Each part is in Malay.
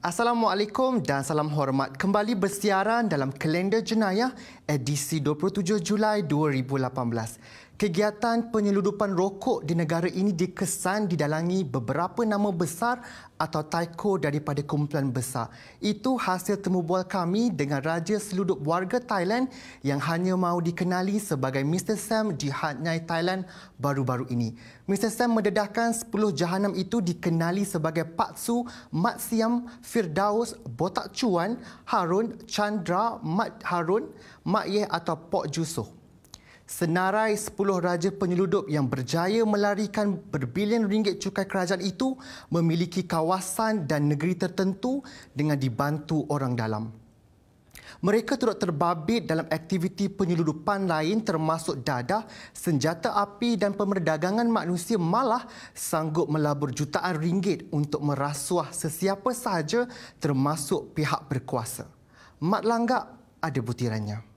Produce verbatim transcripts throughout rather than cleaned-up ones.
Assalamualaikum dan salam hormat. Kembali bersiaran dalam kalender jenayah edisi dua puluh tujuh Julai dua ribu lapan belas. Kegiatan penyeludupan rokok di negara ini dikesan didalangi beberapa nama besar atau taiko daripada kumpulan besar. Itu hasil temubual kami dengan Raja Seludup Warga Thailand yang hanya mahu dikenali sebagai Mister Sam di Hat Nhai, Thailand baru-baru ini. Mister Sam mendedahkan sepuluh jahanam itu dikenali sebagai Paksu, Mat Siam, Firdaus, Botak Cuan, Harun, Chandra, Mat Harun, Mak Yeh atau Pok Jusoh. Senarai sepuluh raja penyeludup yang berjaya melarikan berbilion ringgit cukai kerajaan itu memiliki kawasan dan negeri tertentu dengan dibantu orang dalam. Mereka turut terbabit dalam aktiviti penyeludupan lain termasuk dadah, senjata api dan pemerdagangan manusia, malah sanggup melabur jutaan ringgit untuk merasuah sesiapa sahaja termasuk pihak berkuasa. Mat Langgak ada butirannya.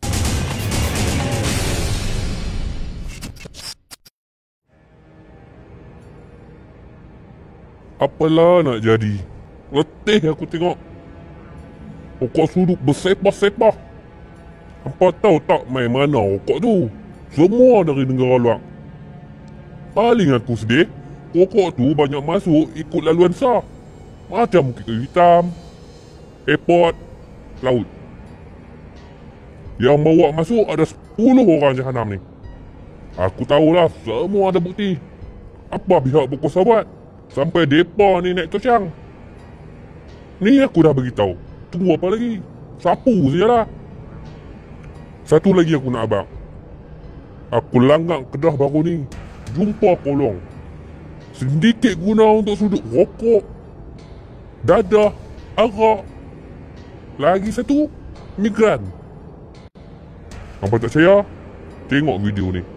Apalah nak jadi? Letih aku tengok. Okok sudut bersepah-sepah. Hampa tahu tak main mana okok tu? Semua dari negara luar. Paling aku sedih, okok tu banyak masuk ikut laluan sah. Macam Bukit Kayu Hitam, airport, laut. Yang bawa masuk ada sepuluh orang jahanam ni. Aku tahulah semua ada bukti. Apa pihak berkuasa buat sampai depa ni naik tocang? Ni aku dah beritahu. Tunggu apa lagi? Sapu sajalah. Satu lagi aku nak abang. Aku langgang Kedah baru ni. Jumpa kolong. Sedikit guna untuk sudut rokok, dadah, arak. Lagi satu, migran. Hampa tak percaya? Tengok video ni.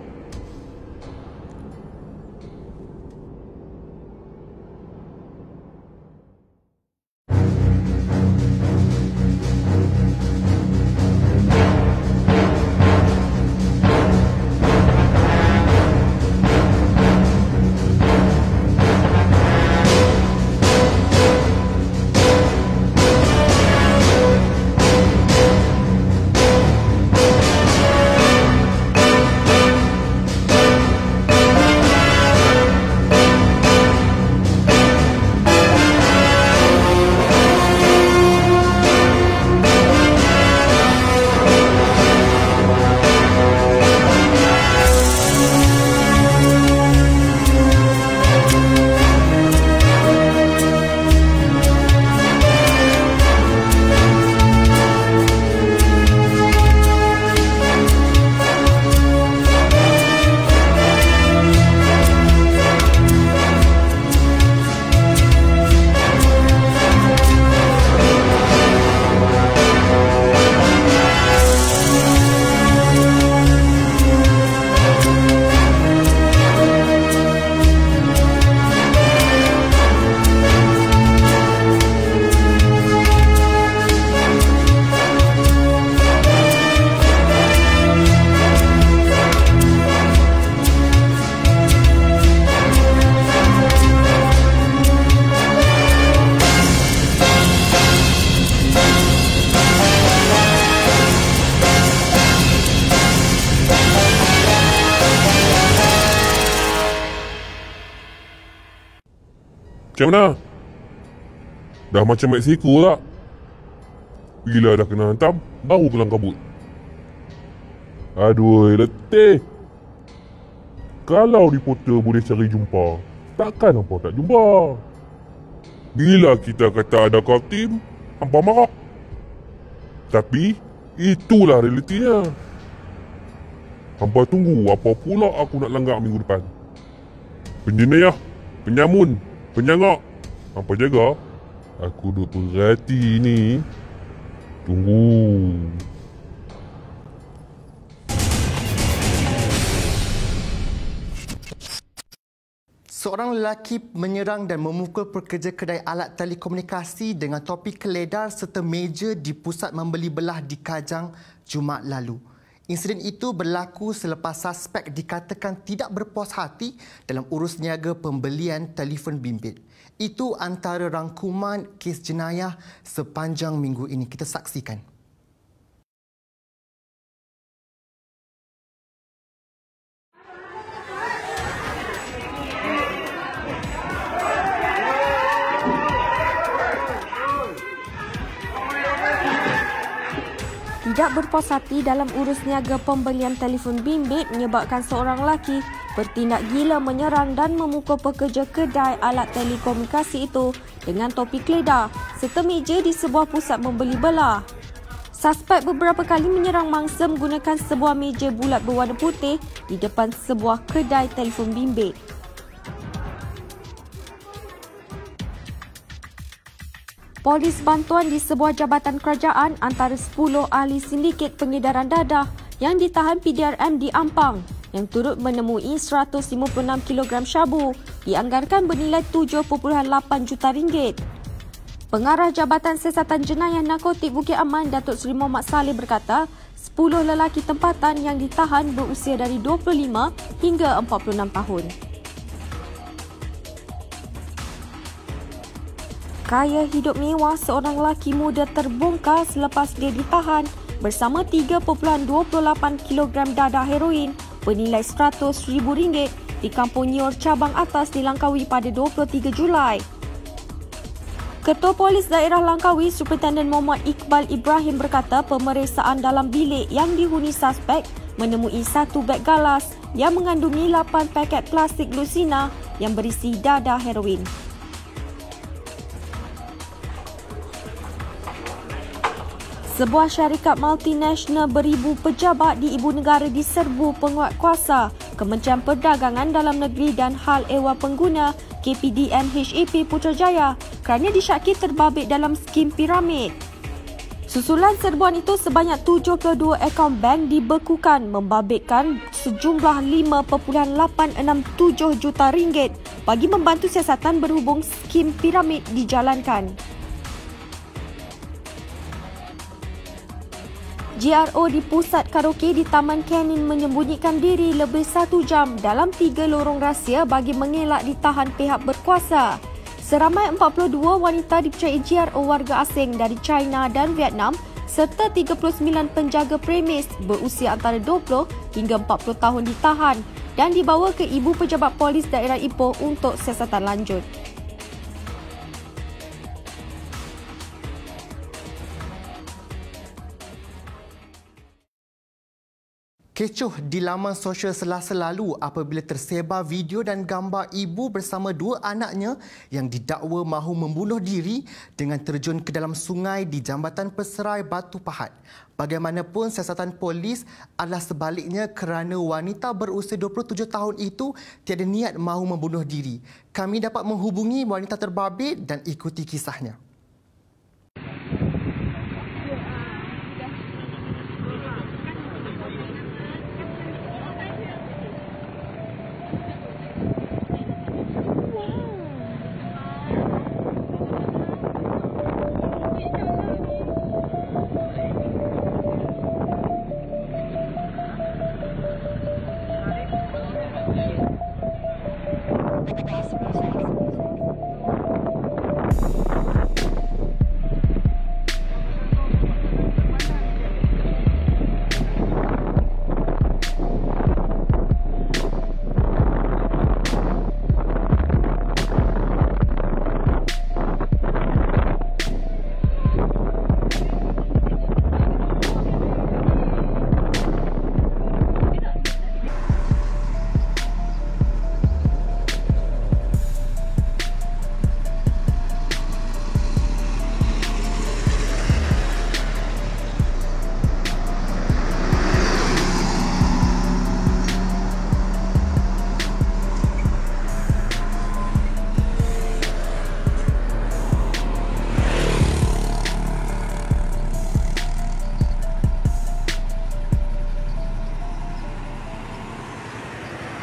Macam mana? Dah macam Mexico tak? Bila dah kena hantam, baru kelang kabut. Aduh, letih. Kalau reporter boleh cari jumpa, takkan hampa tak jumpa? Bila kita kata ada kau tim, hampa marah. Tapi, itulah realitinya. Hampa tunggu apa pula aku nak langgak minggu depan. Penjenayah, penyamun, penyangak, hampa jaga. Aku duk perhati ni. Tunggu. Seorang lelaki menyerang dan memukul pekerja kedai alat telekomunikasi dengan topi keledar serta meja di pusat membeli belah di Kajang Jumaat lalu. Insiden itu berlaku selepas suspek dikatakan tidak berpuas hati dalam urus niaga pembelian telefon bimbit. Itu antara rangkuman kes jenayah sepanjang minggu ini. Kita saksikan. Tidak berpuas hati dalam urus niaga pembelian telefon bimbit menyebabkan seorang lelaki bertindak gila menyerang dan memukul pekerja kedai alat telekomunikasi itu dengan topi keledar serta meja di sebuah pusat membeli belah. Suspek beberapa kali menyerang mangsa menggunakan sebuah meja bulat berwarna putih di depan sebuah kedai telefon bimbit. Polis bantuan di sebuah jabatan kerajaan antara sepuluh ahli sindiket pengedaran dadah yang ditahan P D R M di Ampang yang turut menemui seratus lima puluh enam kilogram syabu dianggarkan bernilai tujuh perpuluhan lapan juta ringgit. Pengarah Jabatan Siasatan Jenayah Narkotik Bukit Aman, Datuk Seri Muhammad Saleh berkata, sepuluh lelaki tempatan yang ditahan berusia dari dua puluh lima hingga empat puluh enam tahun. Gaya hidup mewah seorang lelaki muda terbongkar selepas dia ditahan bersama tiga perpuluhan dua lapan kilogram dadah heroin bernilai seratus ribu ringgit di Kampung Nyor, Cabang Atas di Langkawi pada dua puluh tiga Julai. Ketua Polis Daerah Langkawi, Superintendent Muhammad Iqbal Ibrahim berkata pemeriksaan dalam bilik yang dihuni suspek menemui satu beg galas yang mengandungi lapan paket plastik Lucina yang berisi dadah heroin. Sebuah syarikat multinasional beribu pejabat di ibu negara diserbu penguat kuasa Kementerian Perdagangan Dalam Negeri dan Hal Ehwal Pengguna K P D M H A P Putrajaya kerana disyaki terbabit dalam skim piramid. Susulan serbuan itu sebanyak tujuh puluh dua akaun bank dibekukan membabitkan sejumlah lima perpuluhan lapan enam tujuh juta ringgit bagi membantu siasatan berhubung skim piramid dijalankan. G R O di pusat karaoke di Taman Canin menyembunyikan diri lebih satu jam dalam tiga lorong rahsia bagi mengelak ditahan pihak berkuasa. Seramai empat puluh dua wanita dipercayai G R O warga asing dari China dan Vietnam serta tiga puluh sembilan penjaga premis berusia antara dua puluh hingga empat puluh tahun ditahan dan dibawa ke Ibu Pejabat Polis Daerah Ipoh untuk siasatan lanjut. Kecoh di laman sosial Selasa lalu apabila tersebar video dan gambar ibu bersama dua anaknya yang didakwa mahu membunuh diri dengan terjun ke dalam sungai di Jambatan Peserai Batu Pahat. Bagaimanapun, siasatan polis adalah sebaliknya kerana wanita berusia dua puluh tujuh tahun itu tiada niat mahu membunuh diri. Kami dapat menghubungi wanita terbabit dan ikuti kisahnya.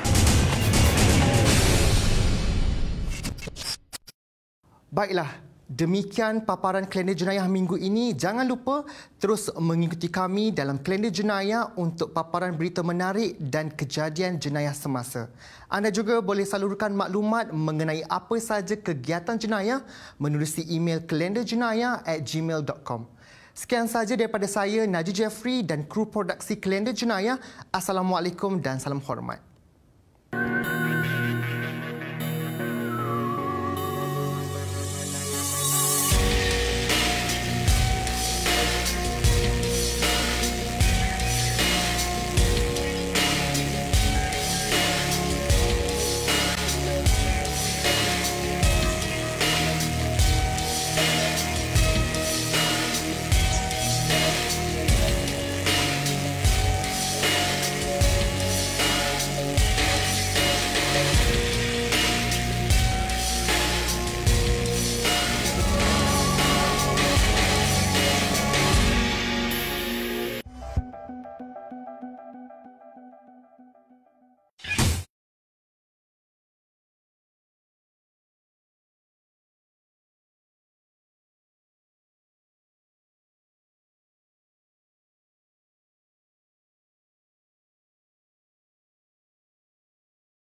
Baiklah, Demikian paparan kalender jenayah minggu ini. Jangan lupa terus mengikuti kami dalam kalender jenayah untuk paparan berita menarik dan kejadian jenayah semasa. Anda juga boleh salurkan maklumat mengenai apa sahaja kegiatan jenayah menerusi email kalenderjenayah at gmail dot com. Sekian sahaja daripada saya, Najib Jeffrey dan kru produksi Kalender Jenayah. Assalamualaikum dan salam hormat.